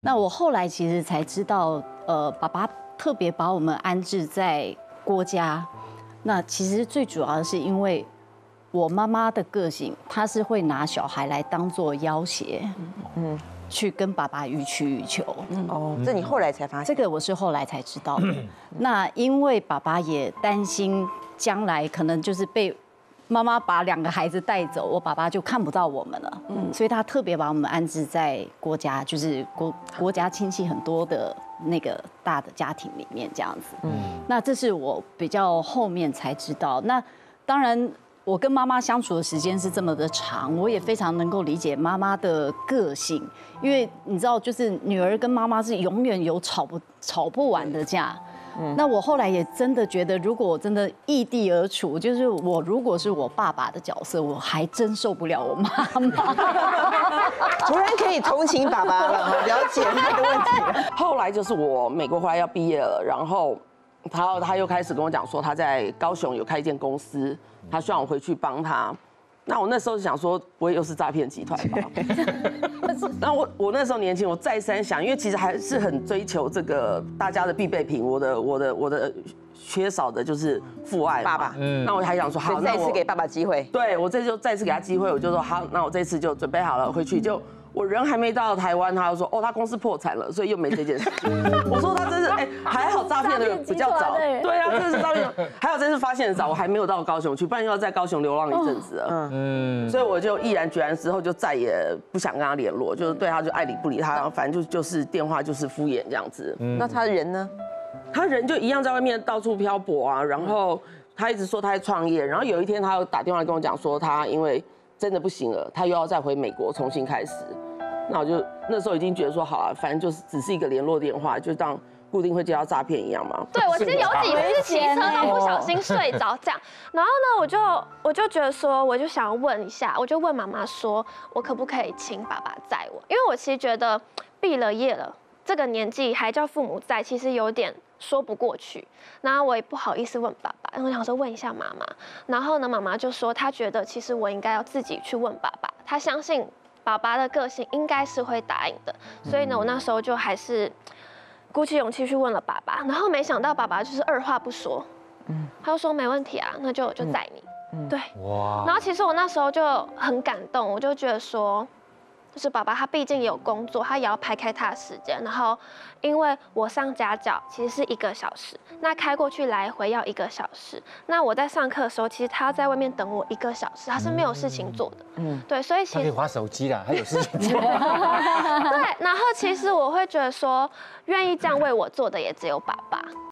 那我后来其实才知道，爸爸特别把我们安置在郭家。那其实最主要的是因为我妈妈的个性，她是会拿小孩来当做要挟，去跟爸爸予取予求。 哦，这你后来才发现？ 这个我是后来才知道的。那因为爸爸也担心将来可能就是被妈妈把2个孩子带走，我爸爸就看不到我们了。所以他特别把我们安置在郭家，就是郭家亲戚很多的那个大的家庭里面这样子。那这是我比较后面才知道。那当然。我跟妈妈相处的时间是这么的长，我也非常能够理解妈妈的个性，因为你知道，就是女儿跟妈妈是永远有吵不完的架。那我后来也真的觉得，如果我真的异地而处，就是我如果是我爸爸的角色，我还真受不了我妈妈。 突然可以同情爸爸了，了解他的问题。 后来就是我美国回来要毕业了，然后他又开始跟我讲说他在高雄有开一间公司。他希望我回去帮他，那我那时候就想说，不会又是诈骗集团吧？然后我那时候年轻，我再三想，因为其实还是很追求这个大家的必备品，我的缺少的就是父爱爸爸。那我还想说，好， 再次给爸爸机会。 对，我这次就再次给他机会，我就说好，那我这次就准备好了回去就。我人还没到台湾，他就说他公司破产了，所以又没这件事情。我说他真是还好诈骗的比较早，对啊，这是诈骗，还好这次发现的早，我还没有到高雄去，不然又要在高雄流浪一阵子了。所以我就毅然决然之后就再也不想跟他联络，就是对他就爱理不理他，反正就是电话就是敷衍这样子。 那他人呢？ 他人就一样在外面到处漂泊啊，然后他一直说他在创业，然后有一天他又打电话跟我讲说他因为真的不行了，他又要再回美国重新开始。那我就那时候已经觉得说好了，反正就是只是一个联络电话，就当固定会接到诈骗一样嘛。 对，我其实有几次骑车都不小心睡着这样，然后呢，我就觉得说，我就想问一下，我就问妈妈说，我可不可以请爸爸载我？因为我其实觉得毕了业了，这个年纪还叫父母在，其实有点说不过去。然后我也不好意思问爸爸，我想说问一下妈妈。然后呢，妈妈就说她觉得其实我应该要自己去问爸爸，她相信爸爸的个性应该是会答应的。所以呢，我那时候就还是鼓起勇气去问了爸爸。然后没想到爸爸就是二话不说，他就说没问题啊，那就载你。对，哇。然后其实我那时候就很感动，我就觉得说。就是爸爸他毕竟也有工作，他也要排开他的时间。然后，因为我上家教其实是1个小时，那开过去来回要1个小时。那我在上课的时候，其实他在外面等我1个小时，他是没有事情做的。对，所以其实他可以滑手机啦，还有事情做。 对，然后其实我会觉得说，愿意这样为我做的也只有爸爸。